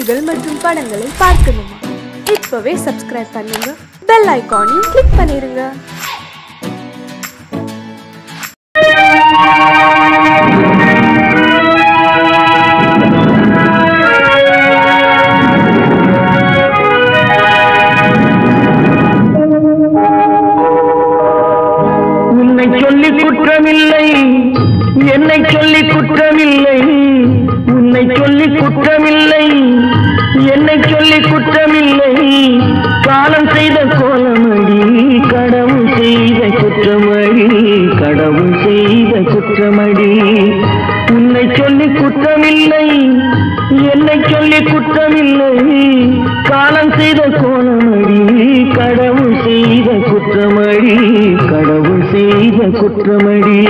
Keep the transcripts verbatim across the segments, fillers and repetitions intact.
நிகழ்ச்சிகள் மற்றும் படங்களை பார்க்கணுமா? இப்பவே சப்ஸ்கிரைப் பண்ணுங்க, பெல் ஐகானையும் கிளிக் பண்ணிருங்க. உன்னை சொல்லி குற்றமில்லை, என்னை சொல்லி குற்றமில்லை, உன்னை சொல்லி குற்றமில்லை, என்னை சொல்லி குற்றமில்லை, காலம் செய்த கோலமடி, கடவுள் செய்த குற்றமடி, கடவுள் செய்த குற்றமடி. உன்னை சொல்லி குற்றமில்லை, என்னை சொல்லி குற்றமில்லை, காலம் செய்த கோலமடி, கடவுள் செய்த குற்றமடி, கடவுள் செய்த குற்றமடி.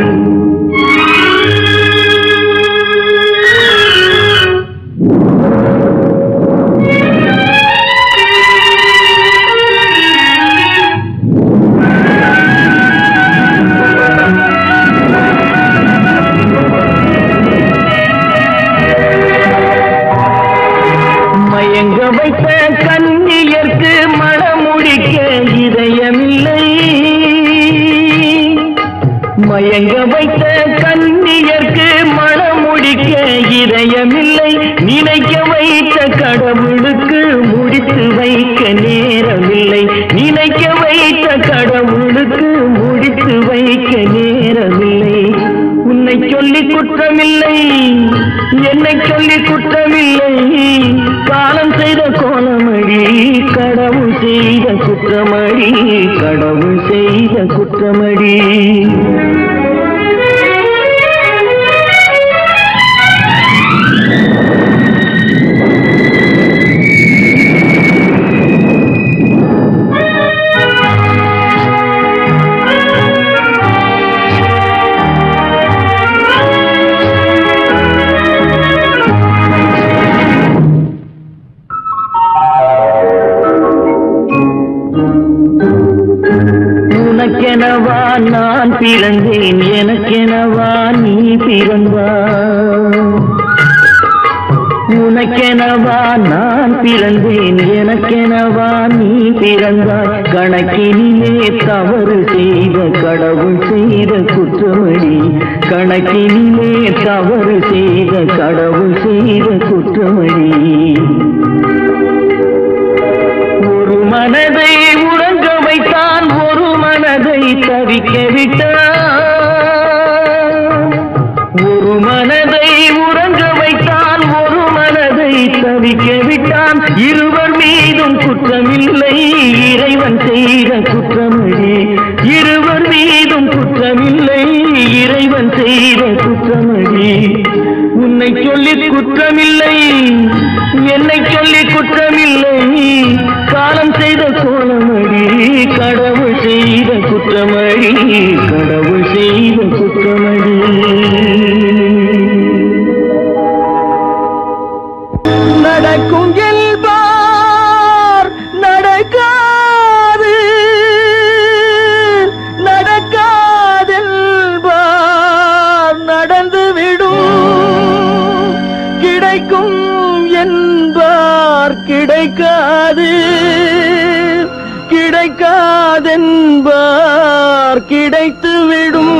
மயங்க வைத்த கன்னியர்க்கு மணமுடிக்க இதயமில்லை, மயங்க வைத்த கன்னியர்க்கு மணமுடிக்க இதயமில்லை, நினைக்க வைத்த கடவுளுக்கு முடித்து வைக்க நேரமில்லை, நினைக்க வைத்த கடவுளுக்கு முடித்து வைக்க நேரமில்லை. உன்னை சொல்லி குற்றமில்லை, என்னை சொல்லி குற்றமில்லை, காலம் செய்த கோலமடி, கடவுள் செய்த குற்றமடி, கடவுள் செய்த குற்றமடி. உனக்கெனவா நான் பிறந்தேன், எனக்கெனவா நீ பிறந்தாய், உனக்கெனவா நான் பிறந்தேன், எனக்கெனவா நீ பிறந்தாய், கணக்கினிலே தவறு செய்த கடவுள் செய்த குற்றமடி, கணக்கினிலே தவறு செய்த கடவுள் செய்த குற்றமடி. ஒரு மனதை உறங்க வைத்தான், ஒரு மனதை தவிக்க விட்டான், ஒரு மனதை உறங்க வைத்தான், ஒரு மனதை தவிக்க விட்டான். இருவர் மீதும் குற்றமில்லை, இறைவன் செய்த குற்றமடி, இருவர் மீதும் குற்றமில்லை, இறைவன் செய்த குற்றமடி. உன்னை சொல்லி குற்றமில்லை, என்னை சொல்லி குற்றமில்லை, காலம் செய்த கோலமடி, கடவுள் செய்த குற்றமடி, கடவுள் செய்த குற்றமடி. நடக்கும் என்பார் நடக்காது, நடக்காதென்பார் நடந்துவிடும், கிடைக்கும் என்பார் கிடைக்காது, கிடைக்காதென்பார் கிடைத்துவிடும்.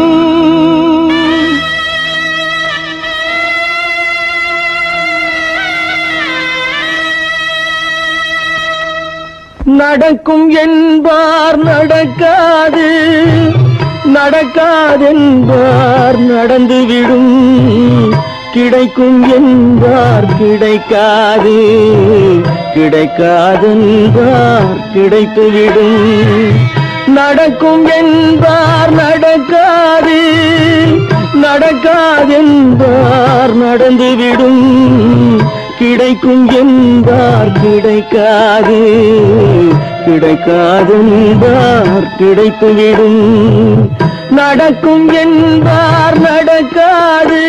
நடக்கும் என்பார் நடக்காது, நடக்காதென்பார் நடந்துவிடும், கிடைக்கும் என்பார் கிடைக்காது, கிடைக்காதென்பார் கிடைத்துவிடும். நடக்கும் என்பார் நடக்காது, நடக்காதென்பார் நடந்துவிடும், கிடைக்கும் என்பார் கிடைக்காது, கிடைக்காதென்பார் கிடைத்துவிடும். நடக்கும் என்பார் நடக்காது,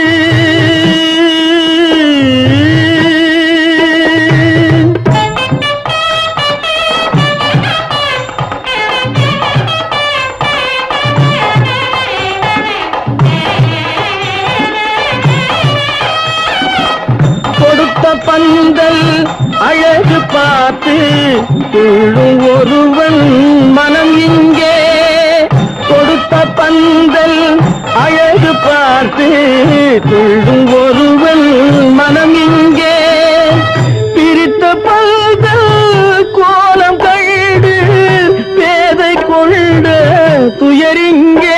பஞ்ச பந்தல் அழகு பார்த்து துள்ளும் ஒருவன் மனம் இங்கே கொடுத்த பந்தல் அழகு பார்த்து துள்ளும் ஒருவன் மனம் இங்கே பிரித்த பந்தல் கோலம் கண்டு பேதை கொண்ட துயரிங்கே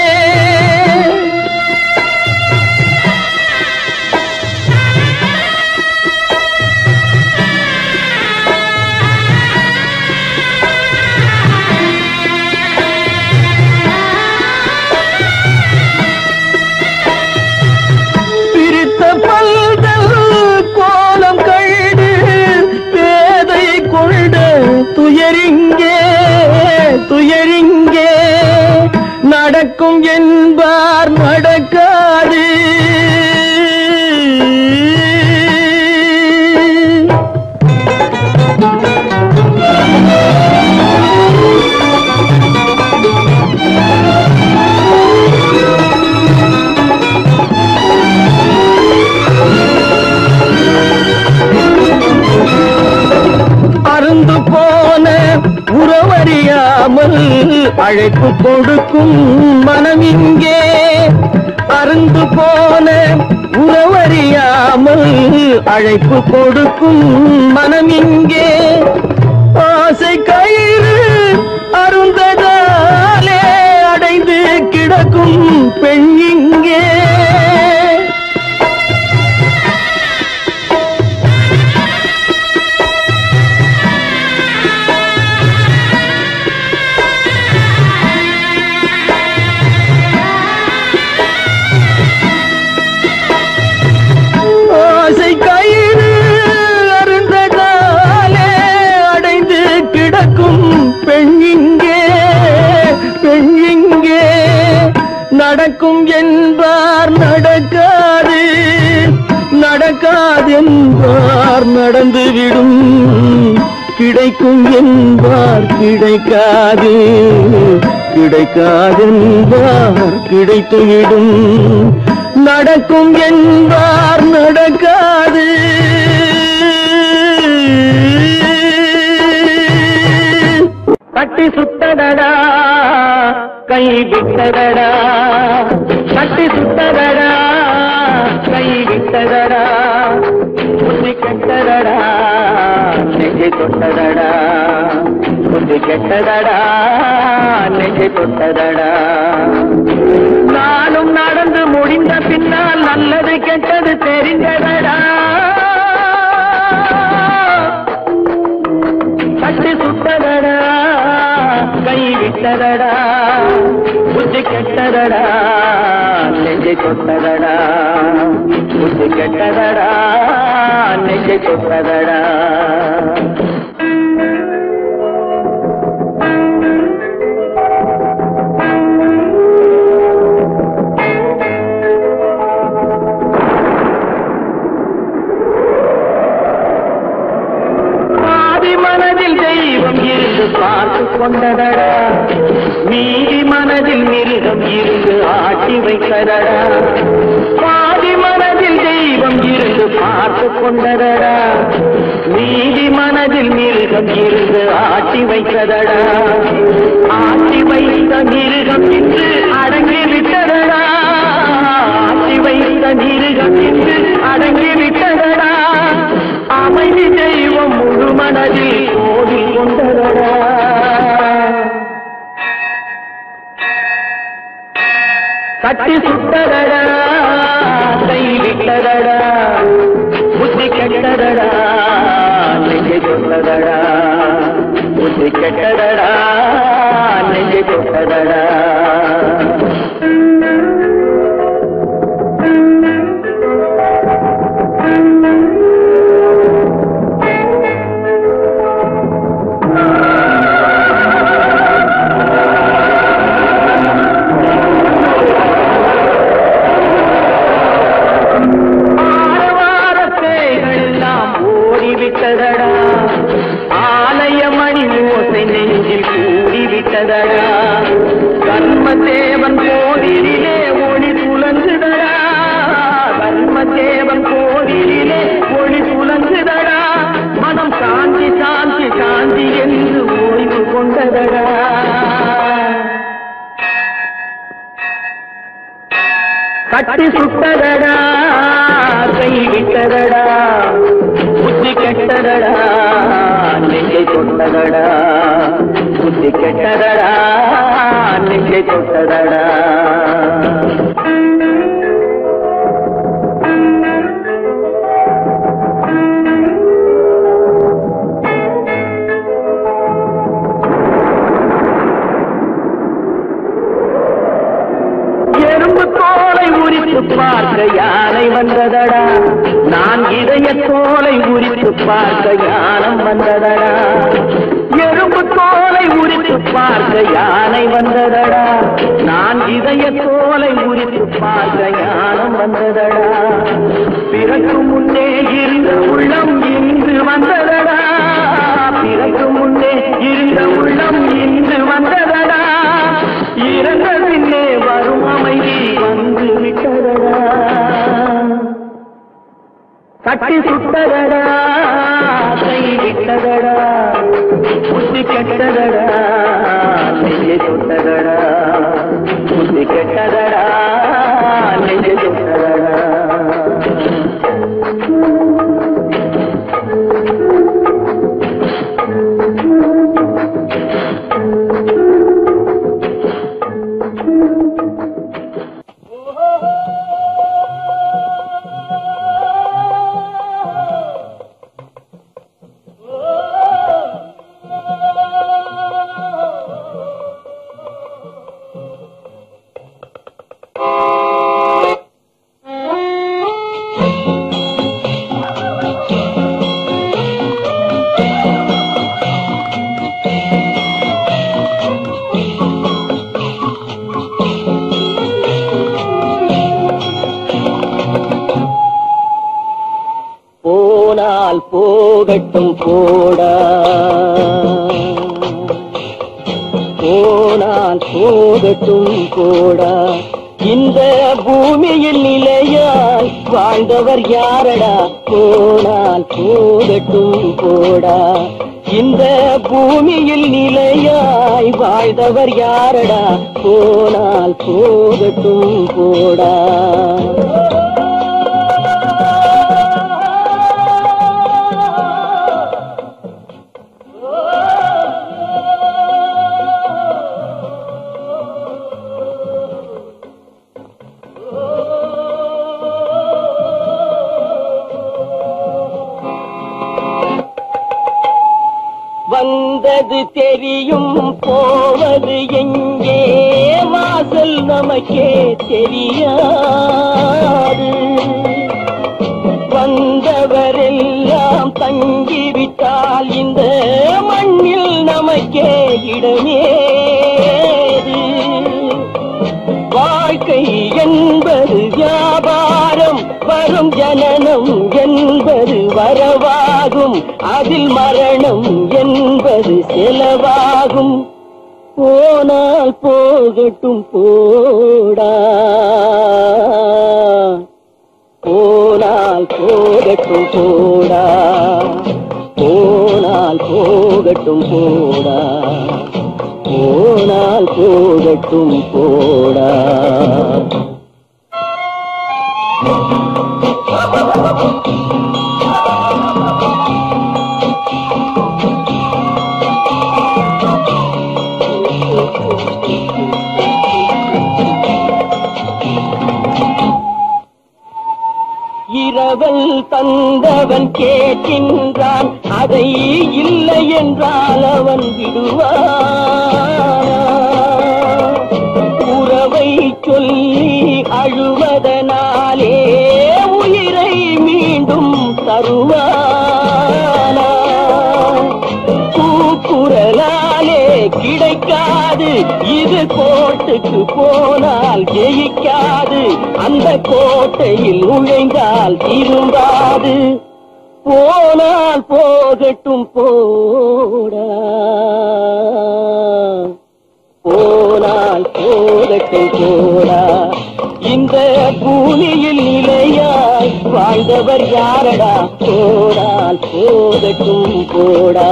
துயரிங்கே துயரிங்கே நடக்கும் என்பார் நடக்காது அருந்து போன உறவறியாமல் அழைப்பு கொடுக்கும் மனம் இங்கே அருந்து போன உறவறியாமல் அழைப்பு கொடுக்கும் மனம் இங்கே ஆசை கயிறு அருந்ததாலே அடைந்து கிடக்கும் பெண் இங்கே நடக்கும் என்பார் நடக்காது நடக்காது என்பார் நடந்துவிடும் கிடைக்கும் என்பார் கிடைக்காது கிடைக்காது என்பார் கிடைத்துவிடும் நடக்கும் என்பார் நடக்காது கட்டி சுத்தடடா கை விட்டதடா கட்டி சுத்ததடா கை விட்டதடா புத்தி கெட்டதடா நெஞ்சை தொட்டதடா புத்தி கெட்டதடா நெஞ்சை தொட்டதடா நானும் நடந்து முடிந்த பின்னால் நல்லது கெட்டது தெரிந்ததடா கட்டி சுத்ததடா கை விட்டதடா புத்தி கெட்டதடா நெஞ்சை தொட்டதடா புத்தி கெட்டதடா நெஞ்சை தொட்டதடா மனதில் தெய்வம் இருந்து பார்த்து கொண்டதடா மீதி மனதில் மிருகம் இருந்து ஆட்டி வைத்ததடா பாதி மனதில் தெய்வம் இருந்து பார்த்து கொண்டதடா மீதி மனதில் மிருகம் இருந்து ஆட்டி வைத்ததடா ஆட்டி வைத்த மிருகம் இன்று அடங்கி விட்டதடா ஆட்டி வைத்த மிருகம் இன்று அடங்கி விட்டதடா அமைதி தெய்வம் முழு மனதில் ஓடி கொண்டதடா கட்டி சுட்டதடா கை விட்டதடா புத்தி கெட்டதடா நெஞ்சை தொட்டதடா புத்தி கெட்டதடா நெஞ்சை தொட்டதடா ஆலயமணி ஓசை நெஞ்சில் கூடிவிட்டதடா கர்மதேவன் கோவிலிலே ஒளி துலங்குதடா கர்மதேவன் கோவிலிலே ஒளி துலங்குதடா கட்டி சுட்டதடா கை விட்டதடா புத்தி கெட்டதடா நெஞ்சை தொட்டதடா புத்தி கெட்டதடா நெஞ்சை தொட்டதடா பார்க்க யானை வந்ததடா நான் இதய தோலை உரித்து பார்க்க யானம் வந்ததடா எறும்பு தோலை உரித்து பார்க்க யானை வந்ததடா நான் இதய தோலை உரித்து பார்க்க யானம் வந்ததடா பிறகு முன்னே இருந்த உள்ளம் இன்று வந்ததடா பிறகு முன்னே இருந்த உள்ளம் இன்று வந்ததடா இறந்த பின்னே வரும் அமைதி வந்து விட்டதடா கட்டி சுட்டதடா கை விட்டதடா புத்தி கெட்டதடா நெஞ்சை சுட்டதடா புத்தி கெட்டதடா நெஞ்சை சுட்டதடா போகட்டும் போடா போனால் போகட்டும் போடா இந்த பூமியில் நிலையால் வாழ்ந்தவர் யாரடா போனால் போகட்டும் போடா இந்த பூமியில் நிலையாய் வாழ்ந்தவர் யாரடா போனால் போகட்டும் போடா வந்தது தெரியும் போவது எங்கே வாசல் நமக்கே தெரியாது வந்தவரெல்லாம் தங்கிவிட்டால் இந்த மண்ணில் நமக்கே இடமேது வாழ்க்கை என்பது வியாபாரம் வரும் ஜனனம் என்பது வரவாகும் அதில் மரணம் என்பது செலவாகும் போனால் போகட்டும் போடா போனால் போகட்டும் போடா போனால் போகட்டும் போடா போனால் போகட்டும் போடா இரவல் தந்தவன் கேட்கின்றான் அதை இல்லை என்றால் அவன் விடுவான் உறவை சொல்லி அழுவதனாலே உயிரை மீண்டும் தருவானா கூக்குரலாலே கிடைக்காது இது கோட்டைக்கு போனால் ஜெயிக்காது அந்த கோட்டையில் நுழைந்தால் திரும்பாது போனால் போகட்டும் போடா போனால் போகட்டும் போடா இந்த பூமியில் நிலையாய் வாழ்ந்தவர் யாரடா போனால் போகட்டும் போடா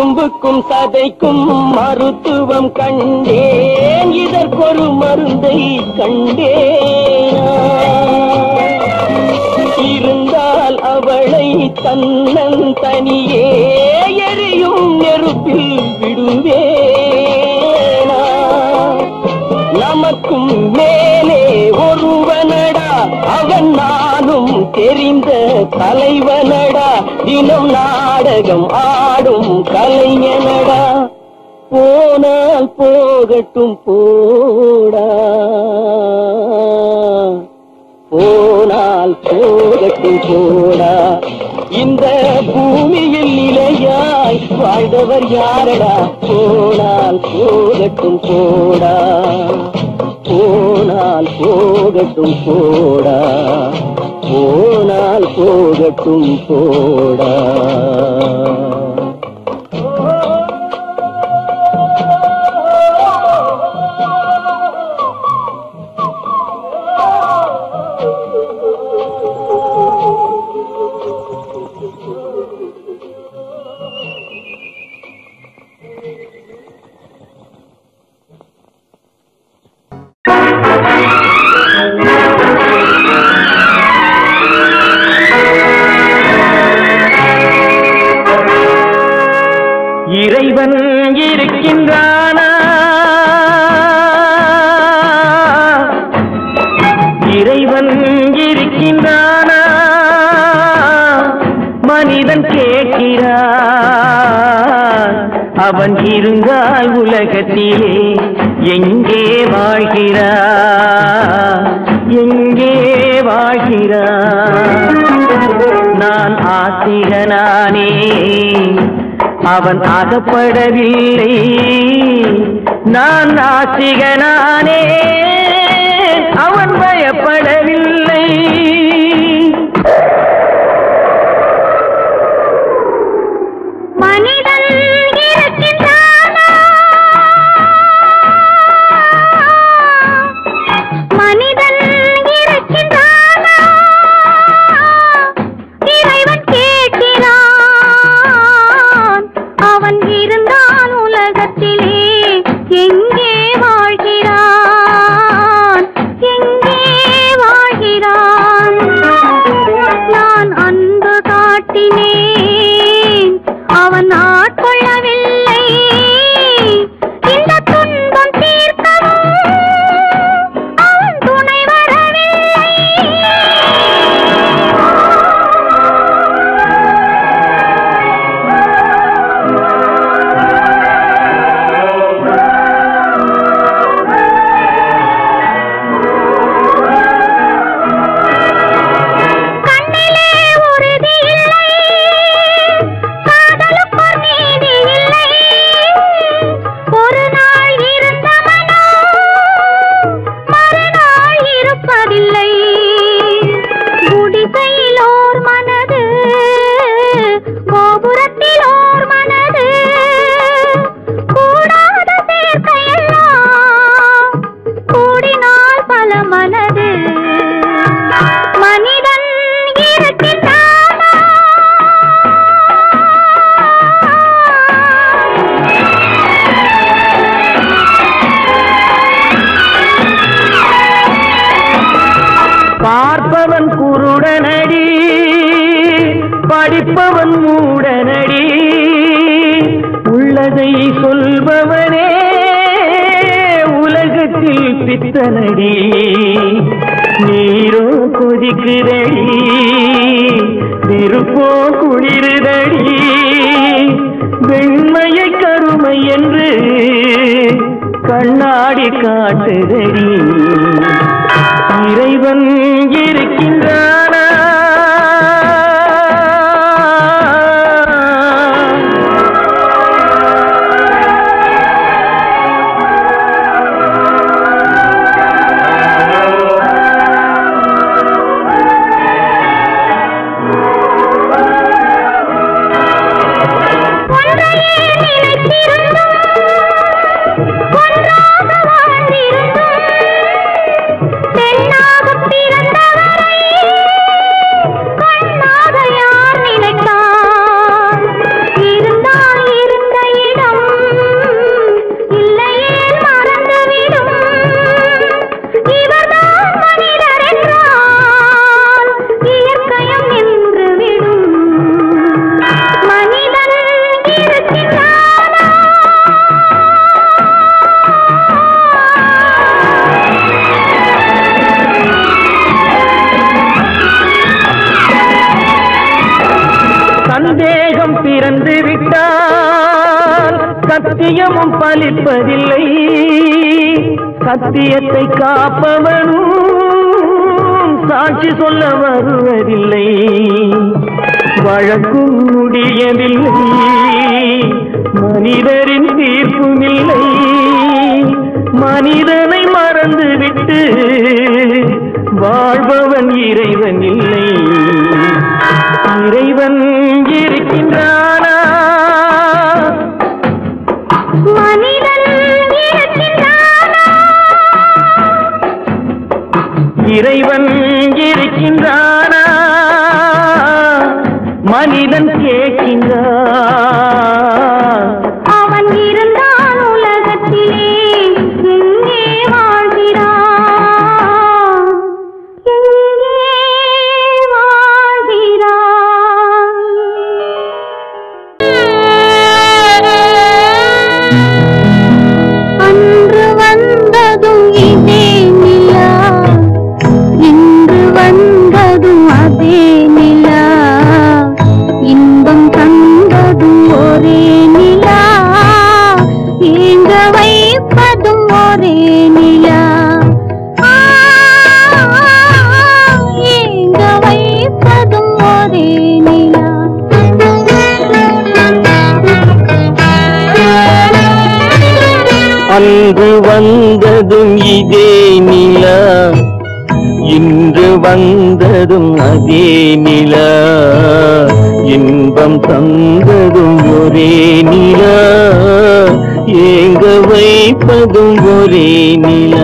எலும்புக்கும் சதைக்கும் மருத்துவம் கண்டேன், இதற்கொரு மருந்தை கண்டேன். இருந்தால் அவளை தன்னன் தனியே எரியும் நெருப்பில் விடுவேனா? நமக்கும் மேலே ஒருவனடா, அவன் நானும் தெரிந்த தலைவனடா, தினம் நாடகம் ஆடும் கலைஞனடா. போனால் போகட்டும் போடா, போனால் போகட்டும் போடா. இந்த பூமியில் நிலையாய் வாழ்ந்தவர் யாரடா? போனால் போகட்டும் போடா, போனால் போகட்டும் போடா, போனால் போகட்டும் போடா. இறைவன் இருக்கின்றானா? இறைவன் இருக்கின்றானா? மனிதன் கேட்கிறான். அவன் இருந்தால் உலகத்திலே எங்கே வாழ்கிறான்? எங்கே வாழ்கிறான்? நான் ஆசிகனானே, அவன் அகப்படவில்லை. நான் நாசிகனானே, அவன் பயப்படவில்லை. மனிதன் இருக்கின்றானா? மனிதன் இருக்கின்றானா? இறைவன் கேட்கிறான். அவன் இருந்தான் உலகத்திலே எங்கே வாழ்கிறான்? எங்கே வாழ்கிறான்? நான் அன்பு காட்டினேன், அவன் ஆட்கொள்ளவில்லை. இந்த துன்பம் தீர்க்கவும் அவன் துணை வரவில்லை. கண்ணிலே உறுதி இல்லை, காதலுக்கு நீதி இல்லை. ஒரு நாள் இருந்த மனம் மறுநாள் இருப்பதில்லை. குடிசையில் ஓர் மனது, கோபுரத்தில் ஓர் மனது, கூடாத சேர்க்கையெல்லாம் கூடினால் பல மனது. மனிதன் இருக்கின்றானா? பார்ப்பவன் குருடனடி, படிப்பவன் மூடனடி. உள்ளதை சொல்பவனே உலகத்தில் பித்தனடி. நீரோ கொதிக்குதடி, நெருப்போ குளிருதடி. வெண்மையை கருமை என்று கண்ணாடி காட்டுதடி. இறைவன் இருக்கின்றானா? ஒன்றையே நினைத்திருந்தும் ஒன்றாக வாழ்ந்திருந்தும் பெண்ணாகப் பிறந்த பலிப்பதில்லை சத்தியத்தை காப்பவனும் சாட்சி சொல்ல வருவதில்லை வழக்கும் முடியவில்லை மனிதரின் தீர்ப்பும் இல்லை மனிதனை மறந்துவிட்டு வாழ்பவன் இறைவன் இல்லை இறைவன் இருக்கின்றானா மனிதன் இருக்கின்றானா இறைவன் இருக்கின்றானா மனிதன் கேட்கின்றான் அவன் இருந்தான் உலகத்திலே எங்கே வாழ்கிறான் எங்கே வாழ்கிறான் அன்று வந்ததும் இதே நிலா இன்று வந்ததும் அதே நிலா இன்பம் தந்ததும் ஒரே நிலா ஏங்க வைப்பதும் ஒரே நிலா ஏங்க வைப்பதும் ஒரே நிலா அன்று வந்ததும் இதே நிலா இன்று வந்ததும் அதே நிலா இன்பம் தந்ததும் ஒரே நிலா ஏங்க வைப்பதும் ஒரே நிலா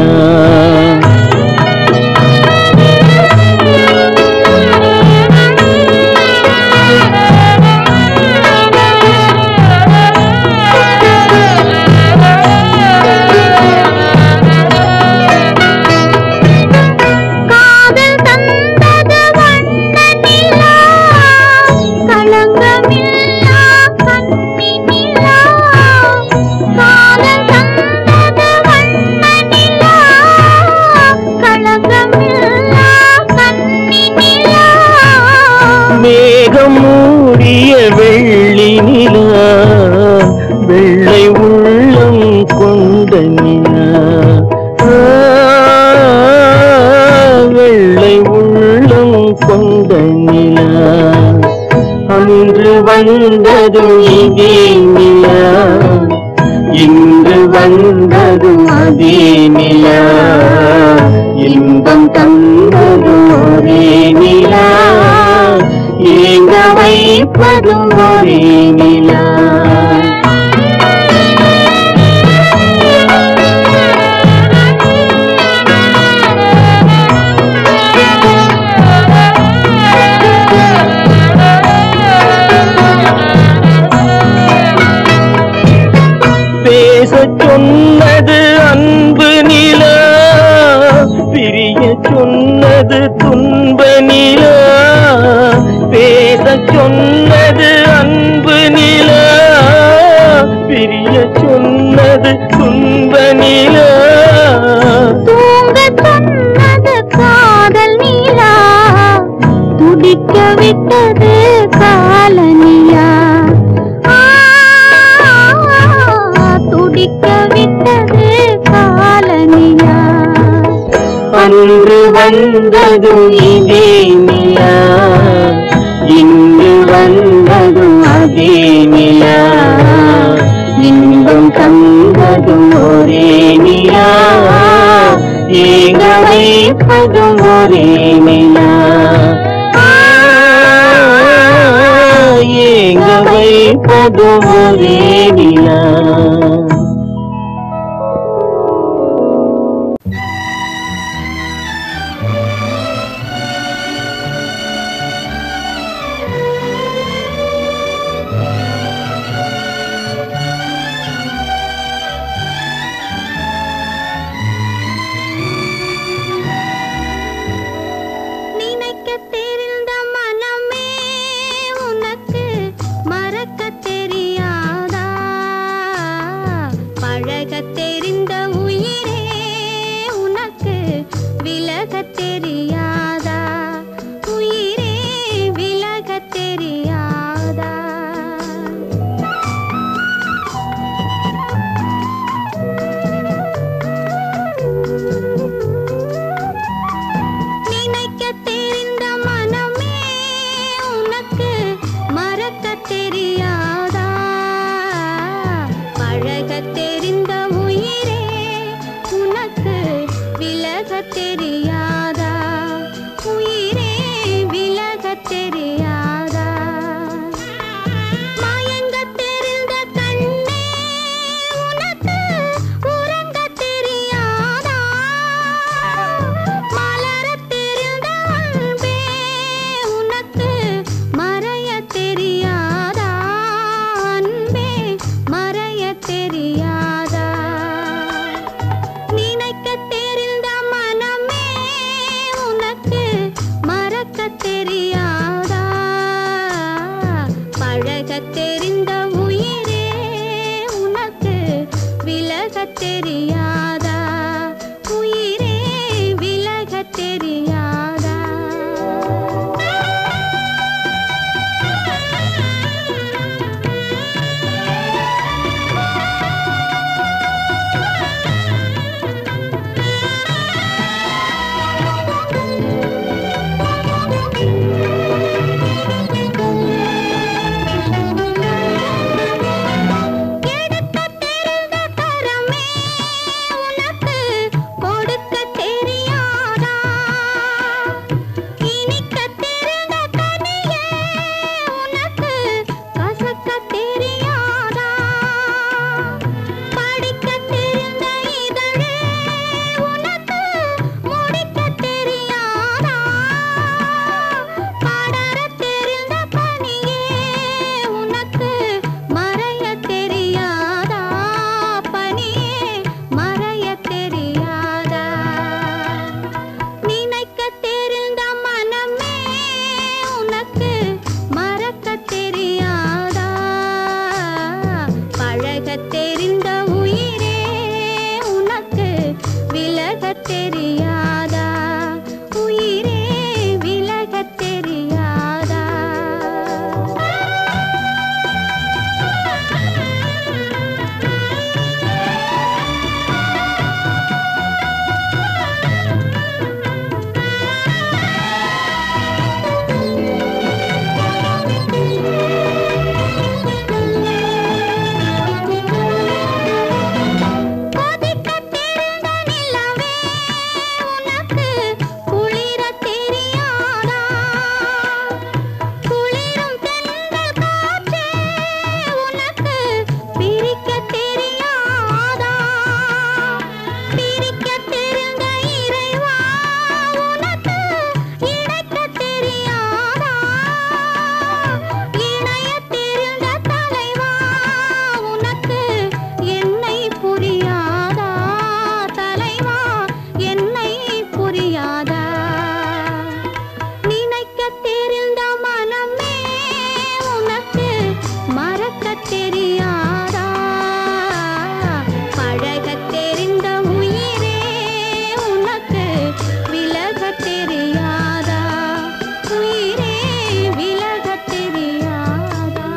காதல் தந்தது வண்ண நிலா களங்கமில்லா கண்ணி நிலா காதல் தந்தது வண்ண நிலா களங்கமில்லா கண்ணி நிலா மேகம் மூடிய வெள்ளி நிலா வெள்ளை உள்ளம் கொண்ட நிலா வெள்ளை உள்ளம் கொண்ட நிலா அன்று வந்ததும் இதே நிலா இன்று வந்ததும் அதே நிலா இன்பம் தந்ததும் ஒரே நிலா ஏங்க வைப்பதும் ஒரே நிலா பேசச் சொன்னது அன்பு நிலா பிரிய சொன்னது துன்ப நிலா பேசச் சொன்னது அன்பு நிலா பிரிய சொன்னது துன்ப நிலா தூங்க சொன்னது காதல் நிலா துடிக்க விட்டது கால நிலா துடிக்க விட்டது கால நிலா அன்று வந்ததும் இதே நிலா இன்று வந்ததும் அதே நிலா இன்பம் தந்ததும் ஒரே நிலா ஏங்க வைப்பதும் ஒரே நிலா ஏங்க வைப்பதும் ஒரே நிலா நினைக்க தெரிந்த மனமே உனக்கு மறக்க தெரியாதா தெரியாதா உயிரே விலக தெரியாதா மயங்க தெரிந்த கண்ணே உனக்கு உறங்க தெரியாதா மலர தெரிந்த அன்பே உனக்கு மறைய தெரியாதா அன்பே மறைய தெரியாதா நினைக்க தெரிந்த மனமே உனக்கு மறக்க தெரியாதா பழக தெரிந்த உயிரே உனக்கு விலக தெரியாதா உயிரே விலக தெரியாதா எடுக்க தெரிந்த கரமே உனக்கு கொடுக்க தெரியாதா இனிக்க தெரிந்த கனியே உனக்கு கசக்க தெரியாதா படிக்க தெரிந்த இதழே உனக்கு முடிக்க தெரியாதா படர தெரிந்த பனியே உனக்கு மறைய தெரியாதா பனியே மறைய தெரியாதா நினைக்க தெரிந்த மனமே உனக்கு மறக்க தெரியாதா பழக தெரிந்த உயிரே உனக்கு விலக தெரியாதா உயிரே விலக தெரியாதா கொதிக்க தெரிந்த நிலவே உனக்கு குளிர தெரியாதா குளிரும் தென்றல் காற்றே உனக்கு பிரிக்க தெரியாதா பிரிக்க தெரிந்த இறைவா உனக்கு இணைக்க தெரியாதா இணைய தெரிந்த தலைவா உனக்கு என்னை புரியாதா தலைவா என்னை புரியாதா நினைக்க தெரிந்த மனமே உனக்கு மறக்க தெரியாதா பழக தெரிந்த உயிரே உனக்கு விலக தெரியாதா உயிரே விலக தெரியாதா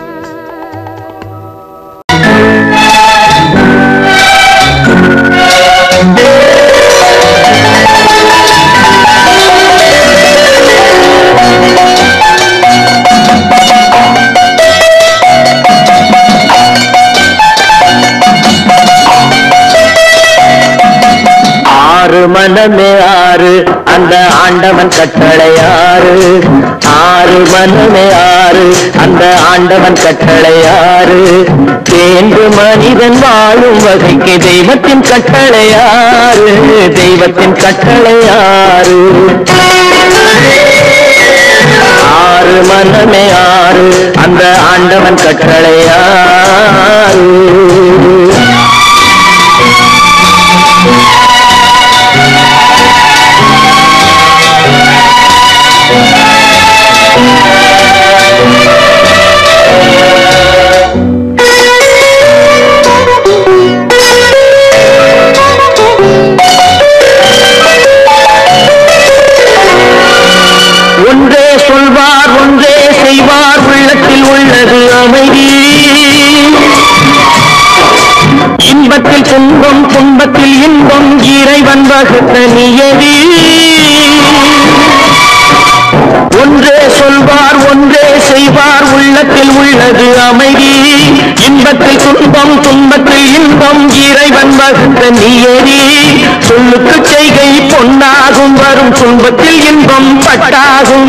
ஆறு மனமே ஆறு அந்த ஆண்டவன் கட்டளையாறு ஆறு மனமே ஆறு அந்த ஆண்டவன் கட்டளையாறு தேர்ந்து மனிதன் வாழும் வகைக்கு தெய்வத்தின் கட்டளையாறு தெய்வத்தின் கட்டளையாறு ஆறு மனமே ஆறு அந்த ஆண்டவன் கட்டளையாறு ஒன்றே சொல்வார் ஒன்றே செய்வார் உள்ளத்தில் உள்ளது அமைதி இன்பத்தில் துன்பம் துன்பத்தில் இன்பம் இறைவன் வகுத்த நியதி ஒன்றே சொல்வார் ஒன்றே செய்வார் பார் உள்ளத்தில் உள்ளது அமைதி இன்பத்தில் துன்பம் துன்பத்தில் இன்பம் இறைவன் வகுத்த நீயடி சொல்லுக்கு செய்கை பொன்னாகும் வரும் துன்பத்தில் இன்பம் பட்டாகும்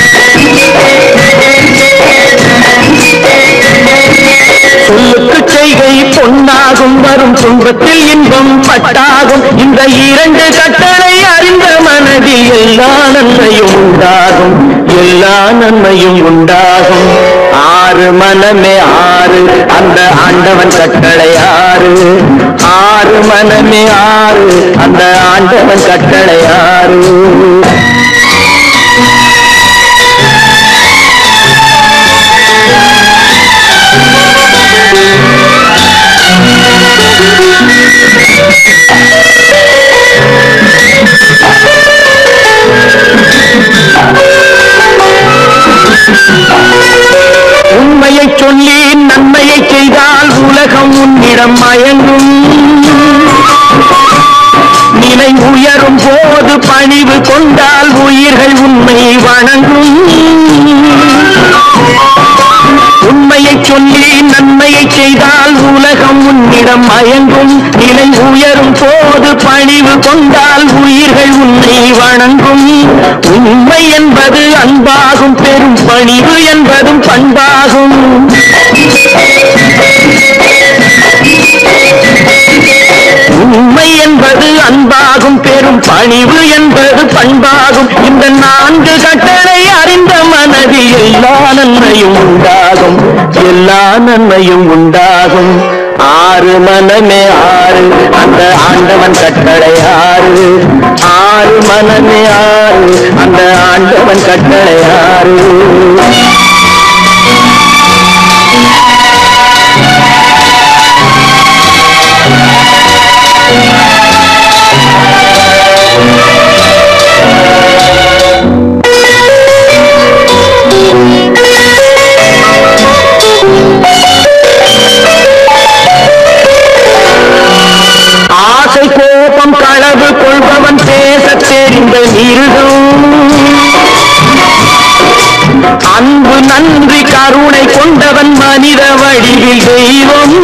சொல்லுக்கு செய்கை பொன்னாகும் வரும் துன்பத்தில் இன்பம் பட்டாகும் இந்த இரண்டு கட்டளை அறிந்த மனதில் எல்லா நன்மையும் உண்டாகும் எல்லா நன்மையும் உண்டாகும் ஆறு மனமே ஆறு அந்த ஆண்டவன் கட்டளை ஆறு ஆறு மனமே ஆறு அந்த ஆண்டவன் கட்டளை ஆறு உண்மையை சொல்லி நன்மையை செய்தால் உலகம் உன்னிடம் மயங்கும் நிலை உயரும் போது பணிவு கொண்டால் உயிர்கள் உண்மை வணங்கும் உண்மையை சொல்லி நன்மையை செய்தால் உலகம் உன்னிடம் மயங்கும் நிலை உயரும் போது பணிவு கொண்டால் உயிர்கள் உன்னை வணங்கும் உண்மை என்பது அன்பாகும் பெரும் பணிவு என்பதும் பண்பாகும் உண்மை என்பது அன்பாகும் பெரும் பணிவு என்பது பண்பாகும் இந்த நான்கு கட்டளை அறிந்த மனதில் எல்லா நன்மையும் உண்டாகும் எல்லா நன்மையும் உண்டாகும் ஆறு மனமே ஆறு அந்த ஆண்டவன் கட்டளை ஆறு ஆறு மனமே ஆறு அந்த ஆண்டவன் கட்டளை ஆறு ஆசை கோபம் களவு கொள்பவன் பேச தெரிந்த மிருகம் அன்பு நன்றி கருணை கொண்டவன் மனித வடிவில் தெய்வம்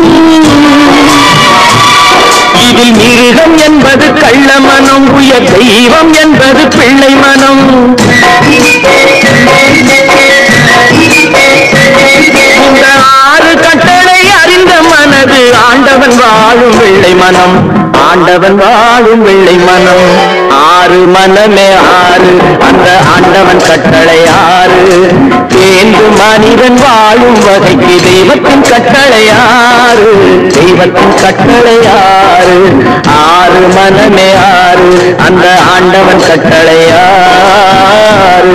இதில் மிருகம் என்பது கள்ள மனம் உயர் தெய்வம் என்பது பிள்ளை மனம் இந்த ஆறு கட்டளை அறிந்த மனது ஆண்டவன் வாழும் வெள்ளை மனம் ஆண்டவன் வாழும் வெள்ளை மனம் ஆறு மனமே ஆறு அந்த ஆண்டவன் கட்டளை ஆறு தேர்ந்து மனிதன் வாழும் வகைக்கு தெய்வத்தின் கட்டளை ஆறு தெய்வத்தின் கட்டளை ஆறு ஆறு மனமே ஆறு அந்த ஆண்டவன் கட்டளை ஆறு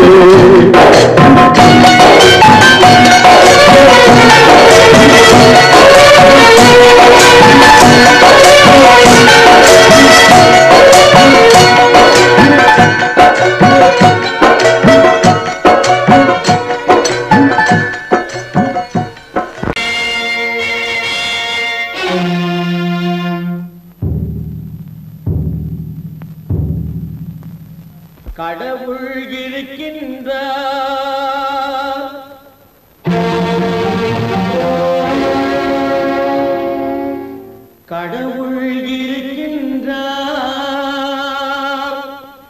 கடவுள் இருக்கின்றார் கடவுள் இருக்கின்றார்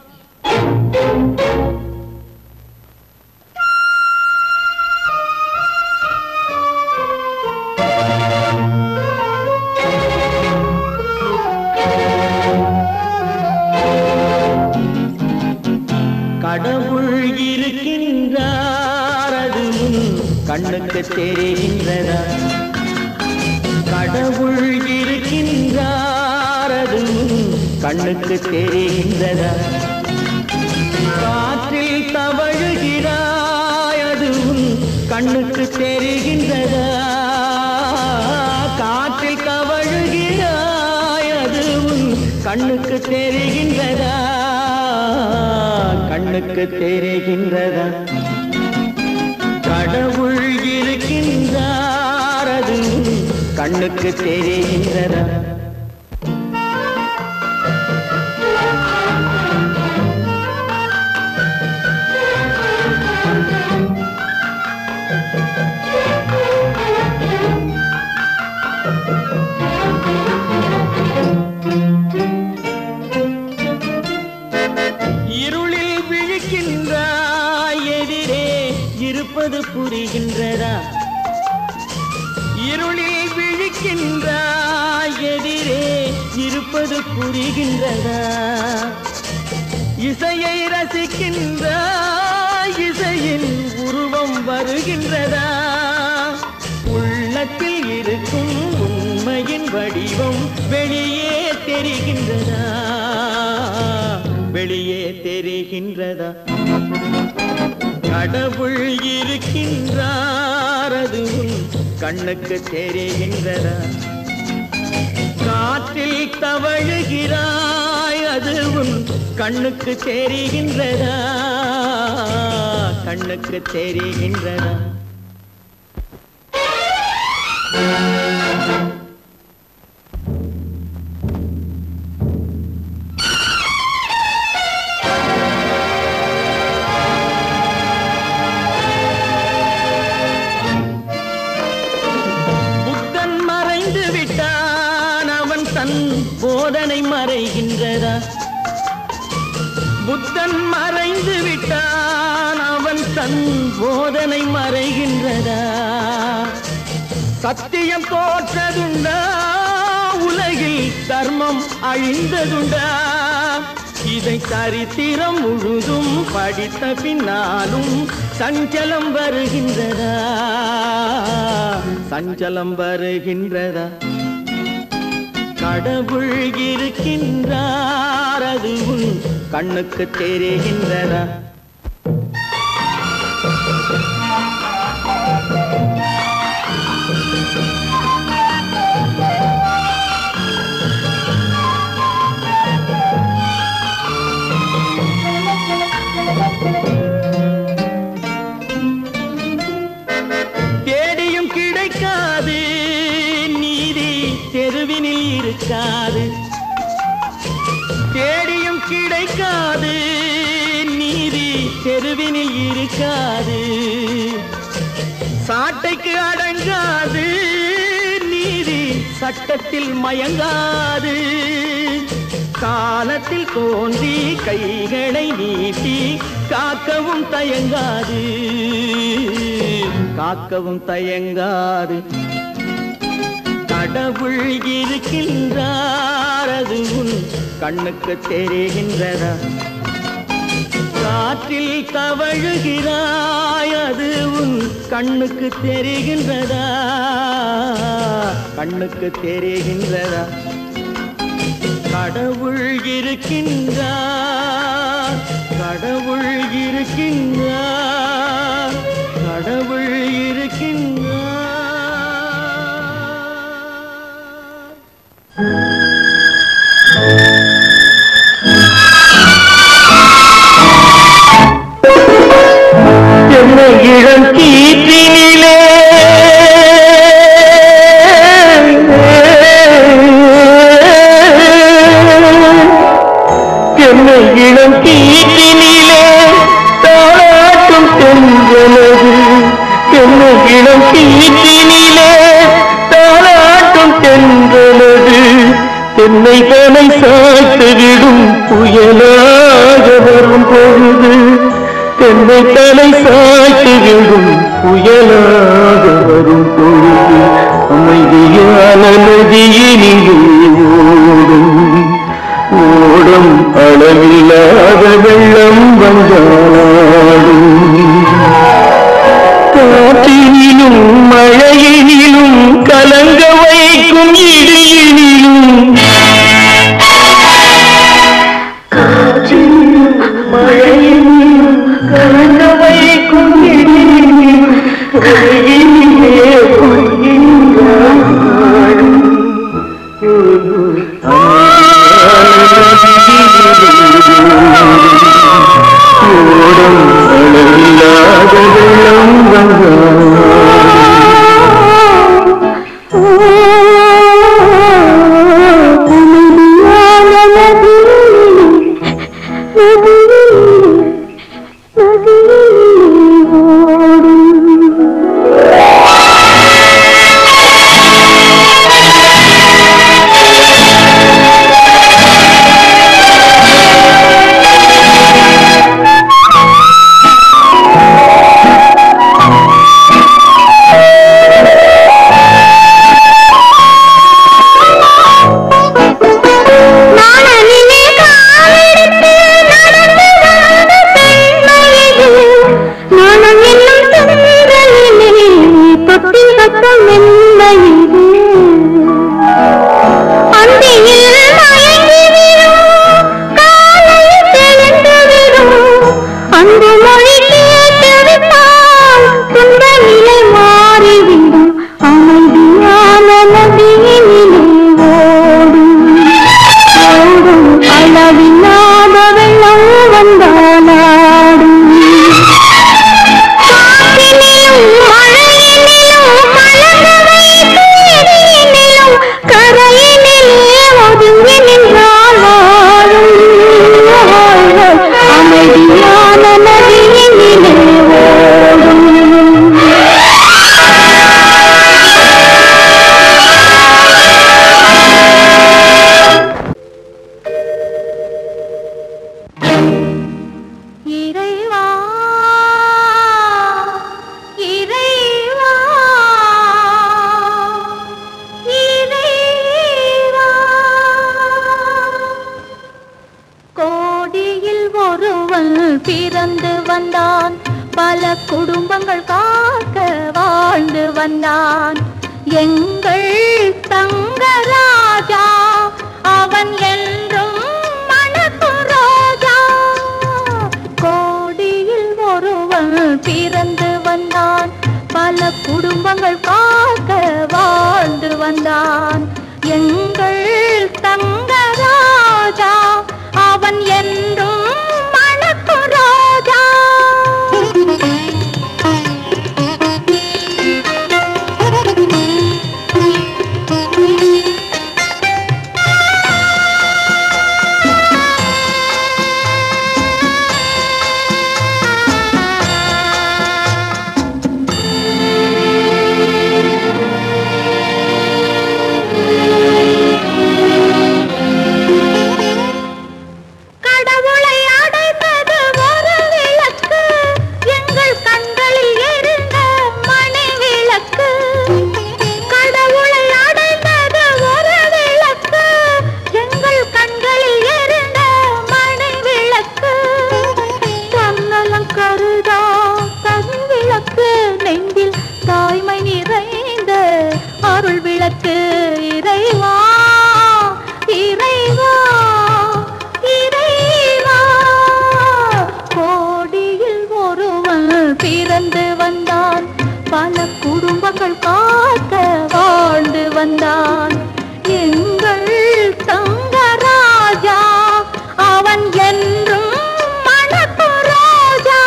கடவுள் இருக்கின்றார் அது கண்ணுக்கு தெரிகின்றதா கடவுள் இருக்கின்றார் அது கண்ணுக்கு தெரிகின்றதா காற்றில் தவழுகிறாய் அது கண்ணுக்கு தெரிகின்றதா காற்றில் தவழுகிறாய் அது கண்ணுக்கு தெரிகின்றதா கண்ணுக்கு தெரிகின்றதா கடவுள் இருக்கின்றார் அது கண்ணுக்கு தெரிகின்றதா இருப்பது புரிகின்றதா? இசையை ரசிக்கின்ற இசையின் உருவம் வருகின்றதா? உள்ளத்தில் இருக்கும் உண்மையின் வடிவம் வெளியே தெரிகின்றதா? வெளியே தெரிகின்றதா? கடவுள் இருக்கின்றார், அது உன் கண்ணுக்கு தெரிகின்றதா? காற்றில் தவழுகிறாய், அது உன் கண்ணுக்கு தெரிகின்றதா? கண்ணுக்கு தெரிகின்றதா? போதனை மறைகின்றதா? புத்தன் மறைந்து விட்டான், அவன் தன் போதனை மறைகின்றதா? சத்தியம் தோற்றதுண்டா? உலகில் தர்மம் அழிந்ததுண்டா? இதை சரித்திரம் முழுதும் படித்த பின்னாலும் சஞ்சலம் வருகின்றதா? சஞ்சலம் வருகின்றதா? கடவுள் இருக்கின்றார், அது உன் கண்ணுக்கு தெரிகின்றதா? தேடியும் கிடைக்காது நீதி தெருவினில் இருக்காது. தேடியும் கிடைக்காது நீதி தெருவினில் இருக்காது. சாட்டைக்கு அடங்காது நீதி சட்டத்தில் மயங்காது. காலத்தில் தோன்றி கைகளை நீட்டி காக்கவும் தயங்காது, காக்கவும் தயங்காது. கடவுள் இருக்கின்றார், அது உன் கண்ணுக்கு தெரிகின்றதா? காற்றில் தவழுகிறாய், அது உன் கண்ணுக்கு தெரிகின்றதா? கண்ணுக்கு தெரிகின்றதா? கடவுள் இருக்கின்றார், கடவுள் இருக்கின்றார், கடவுள் இருக்கின்றார். என்னை இளம் கீற்றினிலே என்னை இளம் கீற்றினிலே தாளாட்டும் தென்றலது. என்னை இளம் கீற்றினிலே தாளாட்டும் தென்றலது. தென்னை தலை சாய்த்துவிடும் புயலாக வரும் பொழுது, தென்னை தலை சாய்த்து விடும் புயலாக வரும் பொழுது, அமைதியான நதியினிலே ஓடும் ஓடும் அளவில்லாத வெள்ளம் வந்தாடும். காற்றினிலும் மழையினிலும் கலங்க வைக்கும் இடியினிலும், காற்றினிலும் மழையினிலும் கலங்க வைக்கும் இடியினிலும் கையிலே பொய்கின்றான். ஓடும் அளவில்லாத வெள்ளம் வந்தாலாடும் காற்றினிலும் மழையினிலும் கலங்கவை தேடினிலும் கரையினிலே ஒதுங்கி நின்றால் வாழும் அமைதியான நதியினிலே ஓடும் இறைவா இறைவா இறைவா கோடியில் ஒருவன் பிறந்து வந்தான் பல குடும்பங்கள் காக்க வாழ்ந்து வந்தான் எங்கள் தங்கராஜா அவன் என்றும் கோடியில் ஒருவன் பிறந்து வந்தான் பல குடும்பங்கள் காக்க வாழ்ந்து வந்தான் எங்கள் தங்கராஜா அவன் என்றும் மணக்கும் ராஜா இறைவா இறைவா இறைவா கோடியில் ஒருவன் பிறந்து வந்தான் பல குடும்பங்கள் காக்க வாழ்ந்து வந்தான் எங்கள் தங்கராஜா அவன் என்றும் மணக்கும் ராஜா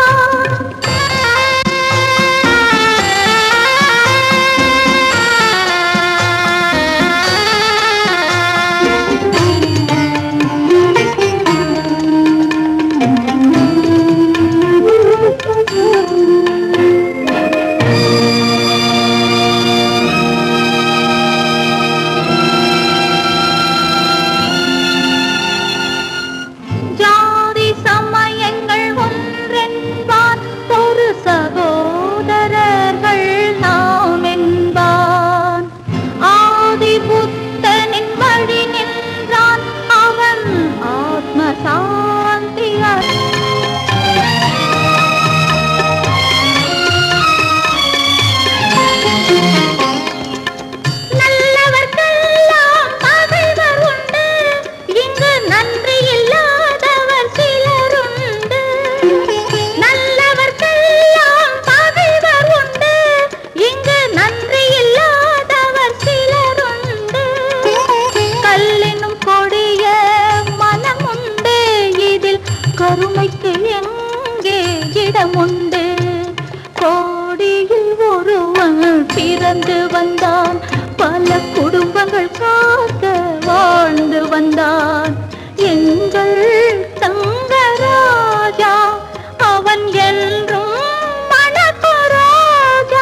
கருமைக்கு எங்கே இடமுண்டு கோடியில் ஒருவன் பிறந்து வந்தான் பல குடும்பங்கள் காக்க வாழ்ந்து வந்தான் எங்கள் தங்கராஜா அவன் என்றும் மணக்கும் ராஜா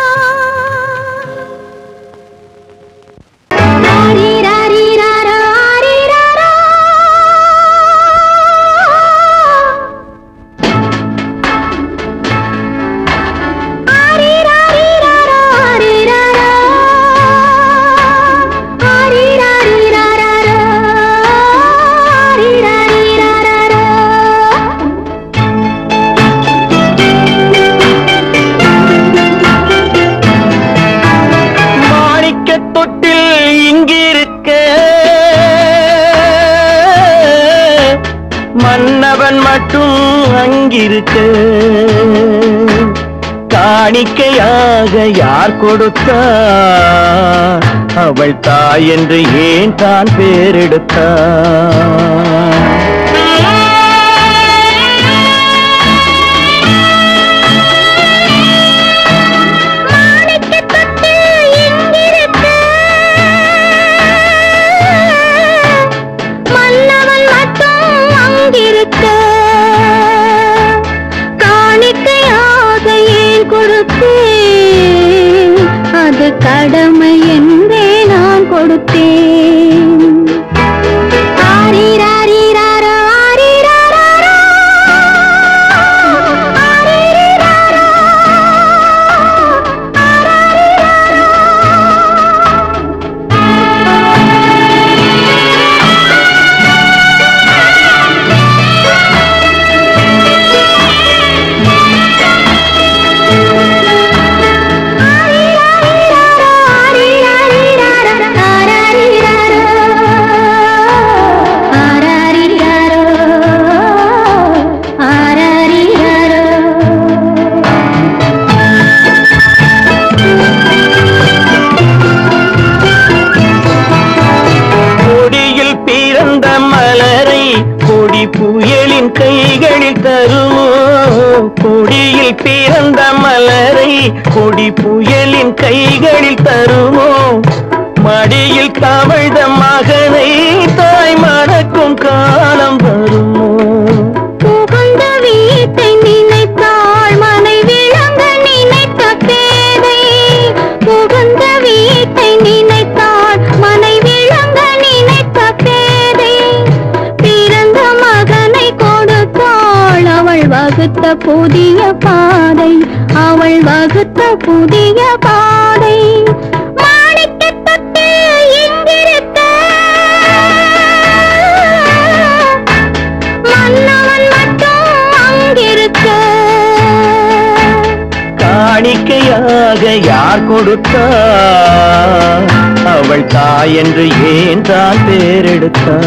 மன்னவன் மட்டும் அங்கிருக்க காணிக்கையாக யார் கொடுத்தார் அவள் தாய் என்று ஏன் தான் பேரெடுத்தார் அங்கிருக்க காணிக்கையாக ஏன் கொடுத்தேன் அது கடமை என்றே நான் கொடுத்தேன் புயலின் கைகளில் தருமோ கொடியில் பிறந்த மலரை கொடி புயலின் கைகளில் தருமோ மடியில் தவழ்ந்த மகனை தாய் மணக்கும் காலம் வருமோ புகுந்த வீட்டை நினைத்தாள் மனை விளங்க நினைத்த பேதை புகுந்த வீட்டை நினைத்தாள் மனை விளங்க நினைத்த பேதை பிறந்த மகனை கொடுத்தாள் அவள் வகுத்த புதிய பாதை அவள் வகுத்த புதிய பாதை மாணிக்கத்தில் இங்கிருக்க மன்னவன் மட்டும் அங்கிருக்க காணிக்கையாக யார் கொடுத்தா அவள் தாய் என்று ஏன் தான் பேரெடுத்தா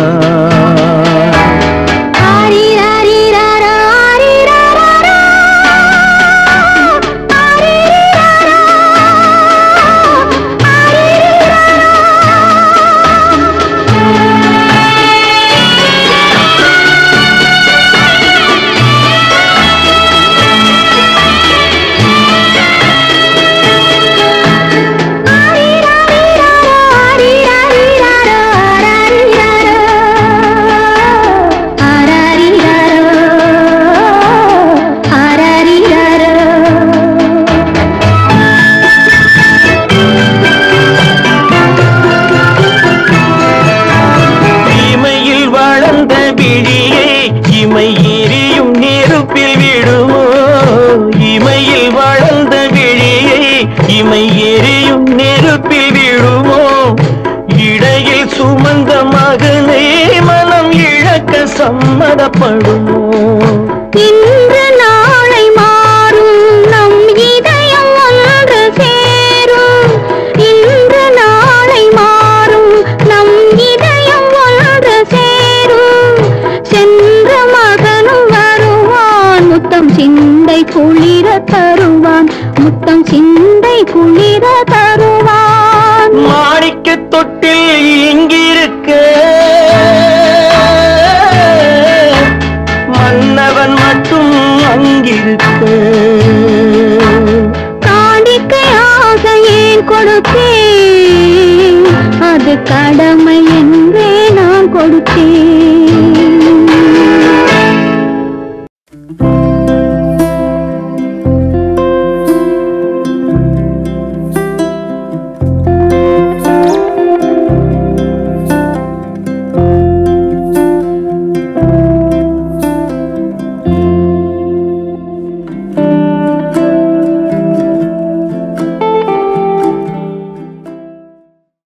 இமை எரியும் நெருப்பில் விழுமோ இடையில் சுமந்த மகனை மனம் இழக்க சம்மதப்படுமோ இன்று நாளை மாறும் நம் இதயம் ஒன்று சேரும் இன்று நாளை மாறும் நம் இதயம் ஒன்று சேரும் சென்ற மகனும் வருவான் முத்தம் சிந்தை குளிர தருவான் முத்தம் சிந்தை குளிர தருவான் மாணிக்க தொட்டில் இங்கிருக்க மன்னவன் மட்டும் அங்கிருக்க காணிக்கையாக ஏன் கொடுத்தேன் அது கடமை என்றே நான் கொடுத்தேன்